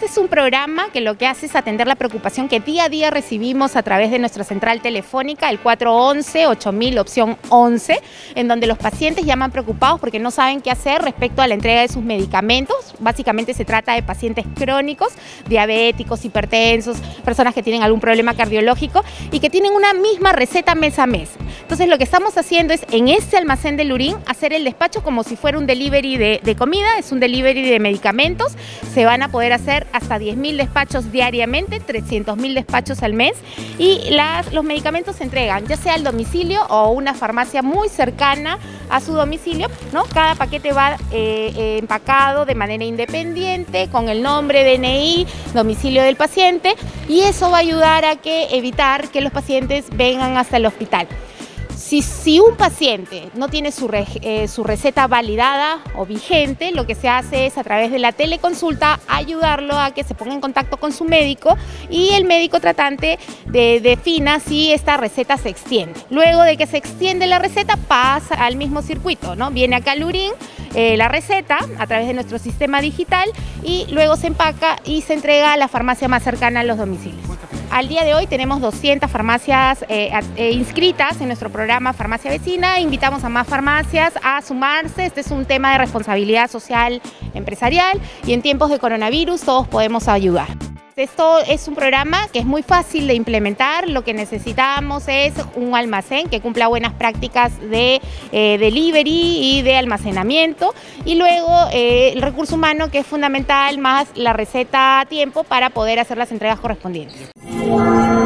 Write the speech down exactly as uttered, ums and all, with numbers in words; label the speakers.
Speaker 1: Este es un programa que lo que hace es atender la preocupación que día a día recibimos a través de nuestra central telefónica, el cuatro once, ocho mil, opción once, en donde los pacientes llaman preocupados porque no saben qué hacer respecto a la entrega de sus medicamentos. Básicamente se trata de pacientes crónicos, diabéticos, hipertensos, personas que tienen algún problema cardiológico y que tienen una misma receta mes a mes. Entonces lo que estamos haciendo es en este almacén del Lurín hacer el despacho como si fuera un delivery de, de comida, es un delivery de medicamentos. Se van a poder hacer hasta diez mil despachos diariamente, trescientos mil despachos al mes, y las, los medicamentos se entregan ya sea al domicilio o una farmacia muy cercana a su domicilio, ¿no? Cada paquete va eh, eh, empacado de manera independiente con el nombre, D N I, domicilio del paciente, y eso va a ayudar a que evitar que los pacientes vengan hasta el hospital. Si, si un paciente no tiene su, re, eh, su receta validada o vigente, lo que se hace es a través de la teleconsulta ayudarlo a que se ponga en contacto con su médico y el médico tratante de, defina si esta receta se extiende. Luego de que se extiende la receta pasa al mismo circuito, ¿no? Viene acá al Lurín eh, la receta a través de nuestro sistema digital y luego se empaca y se entrega a la farmacia más cercana a los domicilios. Al día de hoy tenemos doscientas farmacias eh, eh, inscritas en nuestro programa Farmacia Vecina. Invitamos a más farmacias a sumarse. Este es un tema de responsabilidad social empresarial y en tiempos de coronavirus todos podemos ayudar. Esto es un programa que es muy fácil de implementar. Lo que necesitamos es un almacén que cumpla buenas prácticas de eh, delivery y de almacenamiento, y luego eh, el recurso humano, que es fundamental, más la receta a tiempo para poder hacer las entregas correspondientes.